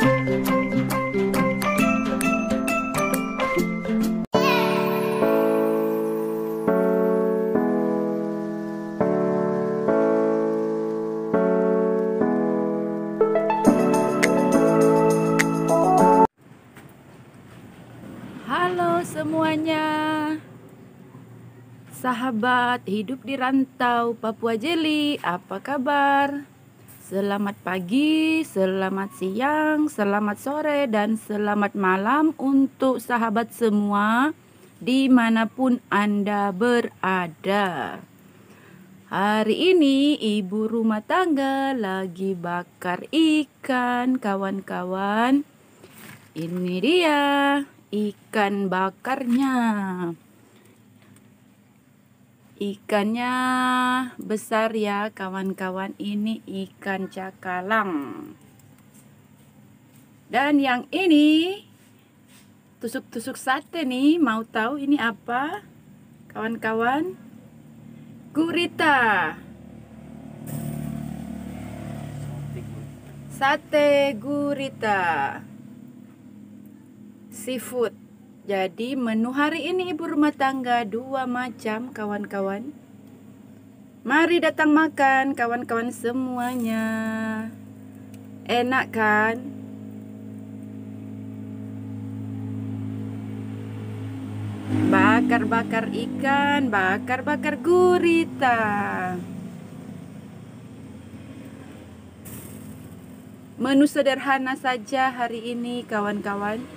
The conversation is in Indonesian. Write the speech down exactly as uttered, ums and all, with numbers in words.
Halo semuanya, sahabat hidup di rantau Papua Jeli, apa kabar? Selamat pagi, selamat siang, selamat sore, dan selamat malam untuk sahabat semua dimanapun Anda berada. Hari ini ibu rumah tangga lagi bakar ikan, kawan-kawan. Ini dia ikan bakarnya. Ikannya besar ya kawan-kawan, ini ikan cakalang. Dan yang ini tusuk-tusuk sate nih, mau tahu ini apa kawan-kawan? Gurita. Sate gurita. Seafood. Jadi menu hari ini ibu rumah tangga dua macam kawan-kawan. Mari datang makan kawan-kawan semuanya. Enak kan? Bakar-bakar ikan, bakar-bakar gurita. Menu sederhana saja hari ini kawan-kawan.